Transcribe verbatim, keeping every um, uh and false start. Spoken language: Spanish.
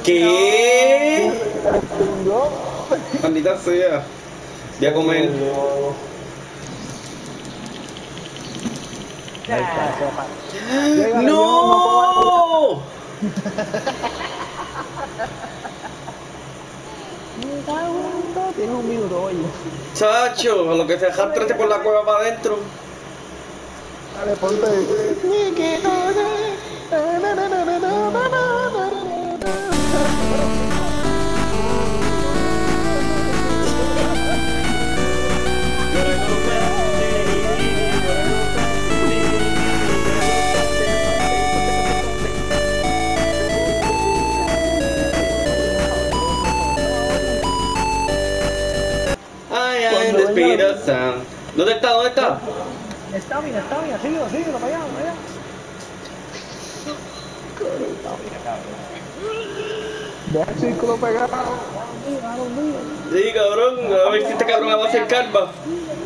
¿Qué? Tengo. Maldita sea. Voy a comer. Ahí está, sopa. Llégale, yo no como. ¡No! Me cago en todo. Tienes un minuto, oye. Chacho, a lo que se arrastrate por la cueva para adentro. Dale, ponte. Ay, ay, the speed of sound. ¿Dónde está? ¿Dónde está? Está bien, está bien, síguelo, síguelo, para allá, para allá. Deja el círculo pegado. Sí, cabrón, a ver si este cabrón va a hacer calva.